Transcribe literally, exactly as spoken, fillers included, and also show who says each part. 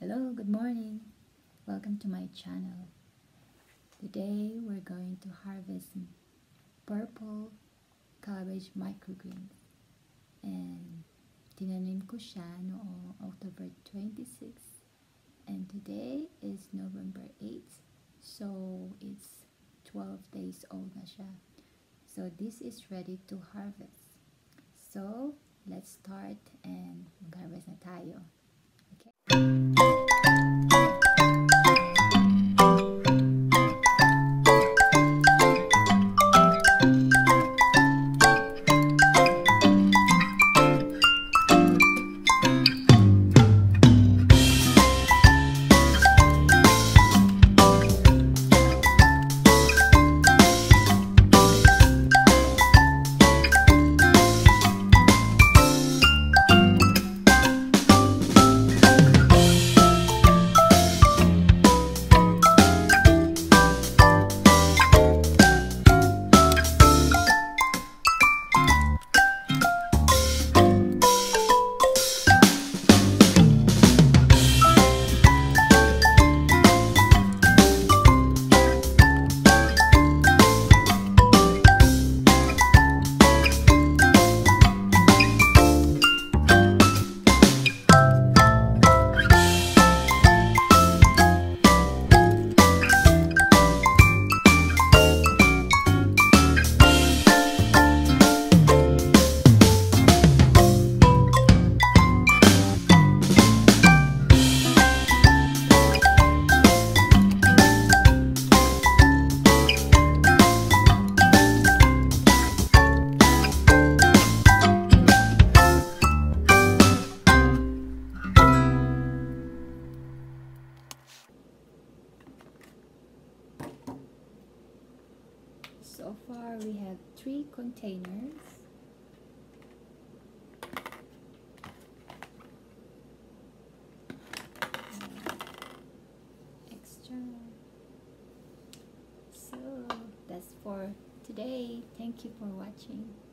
Speaker 1: Hello, good morning. Welcome to my channel. Today we're going to harvest purple cabbage microgreens. And tinanim ko siya noong October twenty-sixth. And today is November eighth. So it's twelve days old na siya. So this is ready to harvest. So let's start and mag-harvest na tayo. Okay. So far we have three containers. Extra. So that's for today. Thank you for watching.